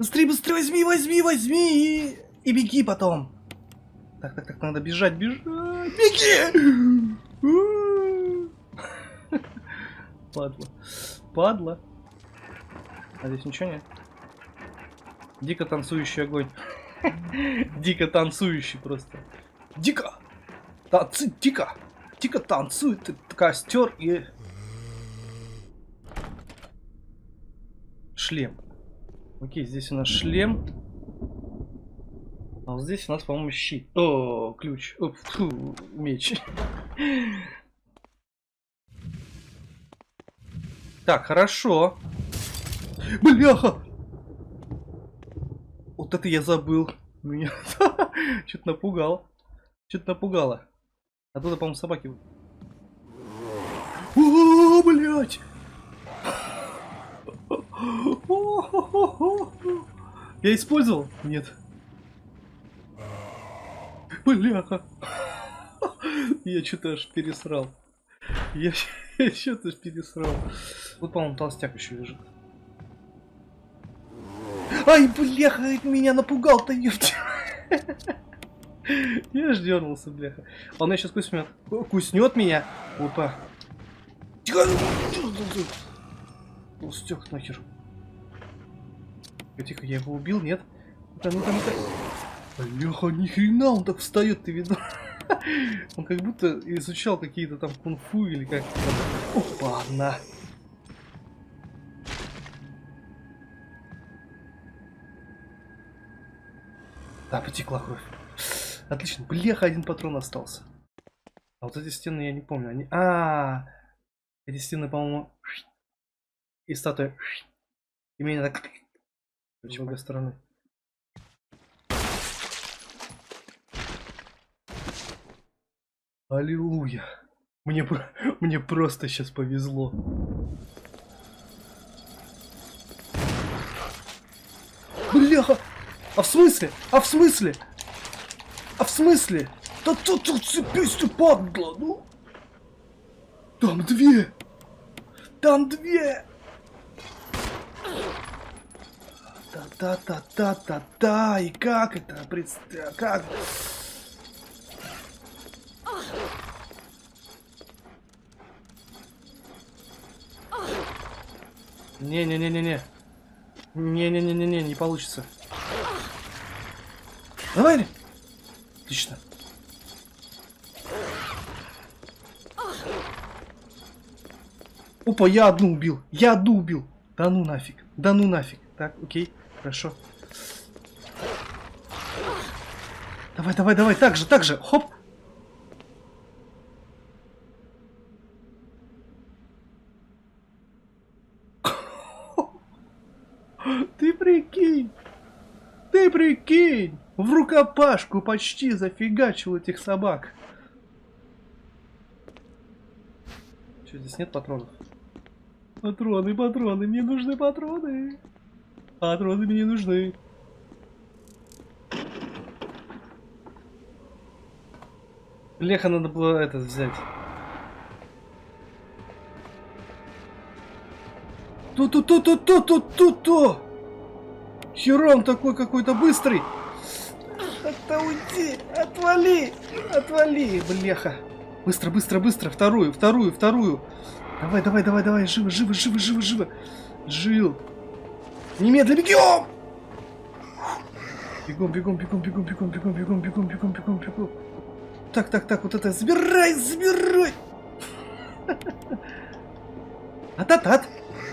Быстрее, быстрее, возьми, возьми, возьми! И беги потом. Так, так, так, надо бежать, бежать. Беги! Падла. Падла. А здесь ничего нет? Дико танцующий огонь. Дико танцующий просто. Дико! Дико! Дико танцует костер и... Шлем. Окей, здесь у нас шлем. А вот здесь у нас, по-моему, щит. О, ключ. О, фу, меч. Так, хорошо. Бляха! Вот это я забыл. Меня что-то напугало. Что-то напугало. Оттуда, по-моему, собаки. О, блядь! Я использовал? Нет. Бляха. Я что-то аж пересрал. Я что-то аж пересрал. Вот, по-моему, толстяк еще лежит. Ай, бляха, меня напугал-то, ёпта. Я ж дернулся, бляха. Он меня сейчас куснет. Куснет меня. Опа. Тихо. Толстяк нахер. Тихо, я его убил, нет? Бляха, нихрена он так встает, ты видно? Он как будто изучал какие-то там кунг-фу или как-то там. Опа, на. Да, потекла кровь. Отлично. Бляха, один патрон остался. А вот эти стены я не помню. Они... Эти стены, по-моему, и статуя. И меня так... С другой стороны. Аллилуйя. Мне просто сейчас повезло. Бляха! А в смысле? А в смысле? А в смысле? Да тут цепись, ты падла, ну? Там две! Там две! Та-та-та-та-та-та! И как это? Как? Не-не-не-не-не. Не-не-не-не-не, не получится. Давай! Отлично. Опа, я одну убил. Я одну убил. Да ну нафиг. Да ну нафиг. Так, окей, хорошо. Давай, давай, давай. Так же. Хоп. Ты прикинь. Ты прикинь. В рукопашку почти зафигачил этих собак. Что, здесь нет патронов? Патроны, патроны. Мне нужны патроны. Патроны мне нужны. Леха надо было это взять. Ту-ту-ту-ту-ту-ту-ту-ту! Херон такой какой-то быстрый! Это уйди! Отвали! Отвали, бляха! Быстро, быстро, быстро! Вторую! Давай, давай, давай, давай! Живо, живо, живо, живо, живо! Жил! Немедленно бегом! Бегом, бегом, бегом, бегом, бегом, бегом, бегом, бегом, бегом, бегом, бегом! Так, так, так, вот это забирай, забирай! Ататат!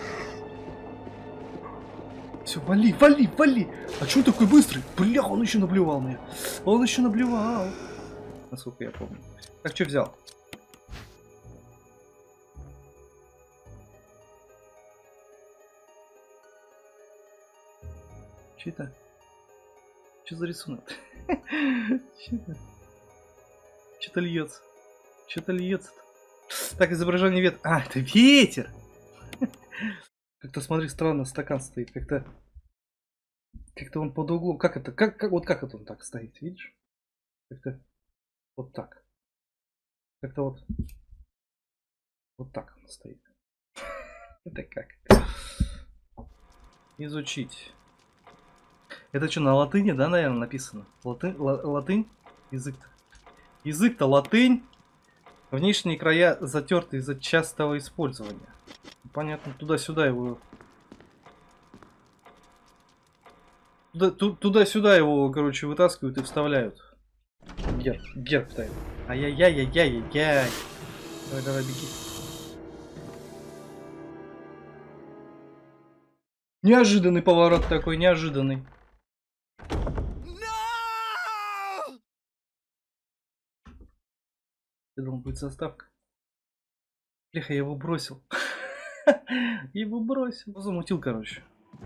Все, вали, вали, вали! А чё он такой быстрый? Бля, он еще наблевал меня. Он еще наблевал. Насколько я помню. Так, что взял? Че это? Что за рисунок? Что-то льется. Что-то льется. Так, изображение ветра. А, это ветер! Как-то, смотри, странно стакан стоит. Как-то он под углом. Как это? Вот как это он так стоит, видишь? Как-то вот так. Как-то вот так он стоит. Это как? Изучить. Это что, на латыни, да, наверное, написано? Латынь? Язык-то. Язык-то латынь. Внешние края затерты из-за частого использования. Понятно, туда-сюда его... Туда-сюда его, короче, вытаскивают и вставляют. Герб-то. Ай-яй-яй-яй-яй-яй. Давай, беги. Неожиданный поворот такой, неожиданный. Я думал, будет заставка. Бляха, я его бросил. Его бросил. Замутил, короче.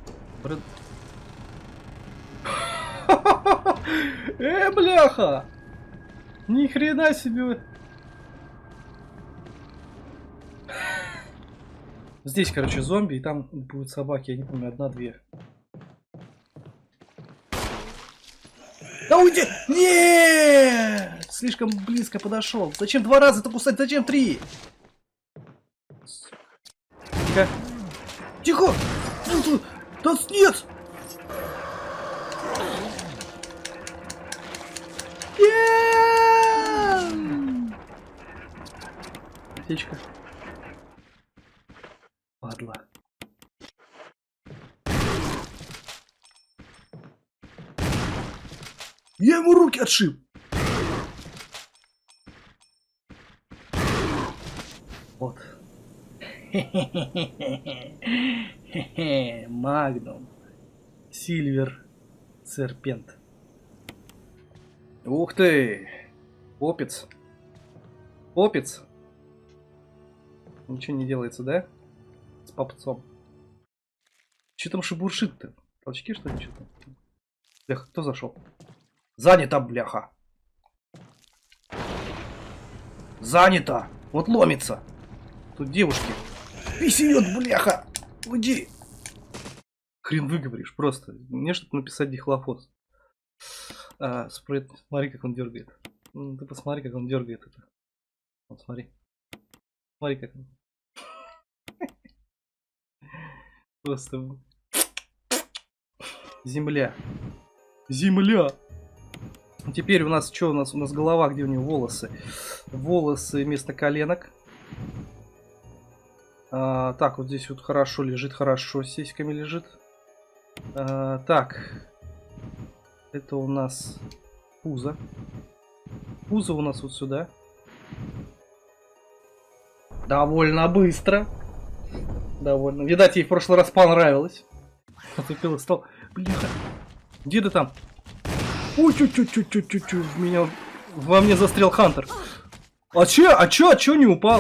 Бляха! Ни хрена себе. Здесь, короче, зомби, и там будут собаки, я не помню, одна-две. Да уйди! Нет! Слишком близко подошел. Зачем 2 раза-то кусать? Зачем 3? Тихо! Тихо! Да нет! Птичка. Падла. Я ему руки отшиб. Вот. Магнум. Сильвер. Серпент. Ух ты. Попец. Попец. Ничего не делается, да? С попцом. Че там шебуршит-то? Толчки, что ли, что-то? Бляха, кто зашел? Занято, бляха. Занято. Вот ломится. Тут девушки. Писает, бляха. Уйди. Хрен выговоришь, просто. Мне что-то написать дихлофос. Спрейт. Смотри, как он дергает. Ты посмотри, как он дергает это. Вот смотри. Смотри, как он. Просто. Земля. Земля. Теперь у нас что? У нас голова, где у него волосы. Волосы вместо коленок. Так, вот здесь вот хорошо лежит, хорошо с сиськами лежит. Так. Это у нас пузо. Пузо у нас вот сюда. Довольно быстро. Довольно. Видать, ей в прошлый раз понравилось. Отцепила стол. Бляха. Где ты там? Ой, чуть-чуть. Во мне застрял Хантер. А чё не упал?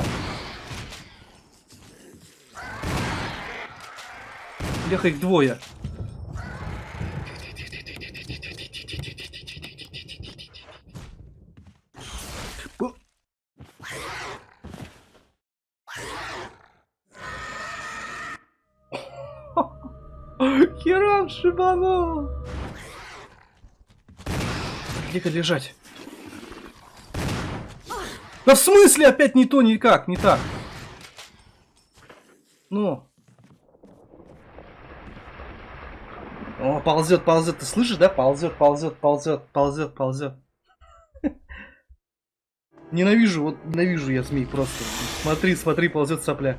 Бляха, их двое. Херам шибанул. Где-то лежать. Да в смысле опять не то, никак, не так. Ну. О, ползет. Ты слышишь, да? Ползет. Ненавижу я змей просто. Смотри, ползет сопля.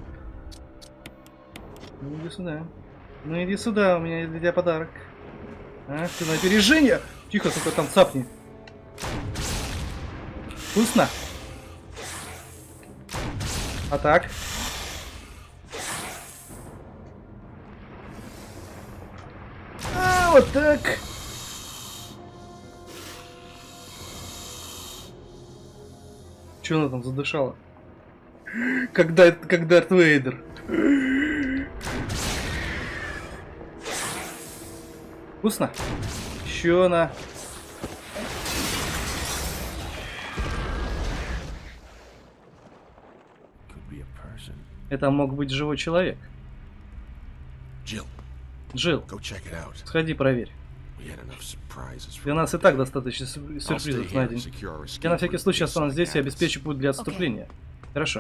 Ну иди сюда, у меня для тебя подарок. А, ты на опережение. Тихо, только там цапни. Вкусно? А так? Вот так. Че она там задышала? Как Дарт Вейдер. Вкусно? Еще она. Это мог быть живой человек. Джилл, сходи проверь. Для нас и так достаточно сюрпризов на день. Я на всякий случай останусь здесь и обеспечу путь для отступления. Хорошо.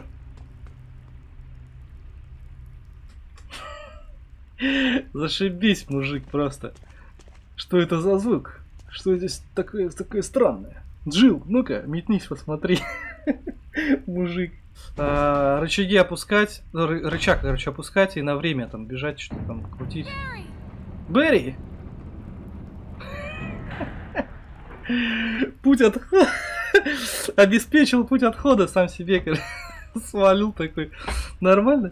Зашибись, мужик, просто. Что это за звук? Что здесь такое странное? Джилл, ну-ка, метнись, посмотри. Мужик. Рычаги опускать, рычаг, короче, опускать и на время там бежать, что там крутить. Берри! Путь отхода. Обеспечил путь отхода сам себе, короче. Свалил такой. Нормально?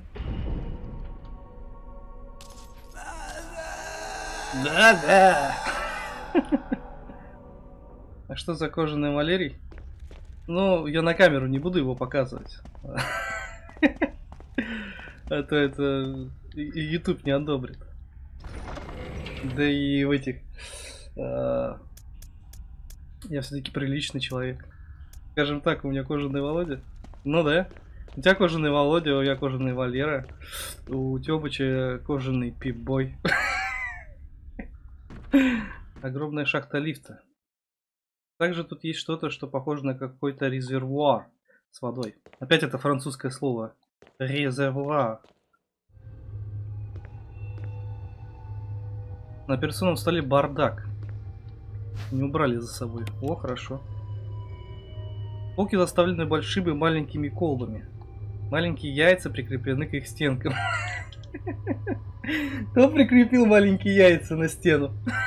Да-да. А что за кожаный Валерий? Ну, я на камеру не буду его показывать. А то это YouTube не одобрит. Да и в этих... Я все-таки приличный человек. Скажем так, у меня кожаный Володя. Ну да. У тебя кожаный Володя, у меня кожаный Валера. У Тёбыча кожаный Пип-бой. Огромная шахта лифта. Также тут есть что-то, что похоже на какой-то резервуар с водой. Опять это французское слово. Резервуар. На операционном столе бардак. Не убрали за собой. О, хорошо. Полки заставлены большими и маленькими колбами. Маленькие яйца прикреплены к их стенкам. Кто прикрепил маленькие яйца на стену?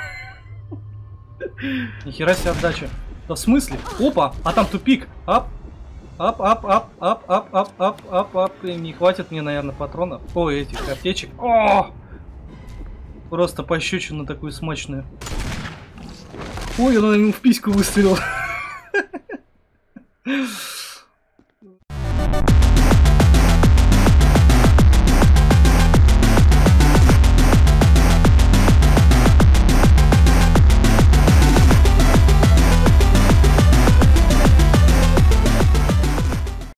Нихера себе отдача. Да в смысле? Опа! А там тупик! Ап! Ап, ап, ап, ап, ап, ап, ап, ап, ап. И не хватит мне, наверное, патронов. Ой, этих аптечек. О! Просто пощечину такую смачную. Ой, он ему в письку выстрелил.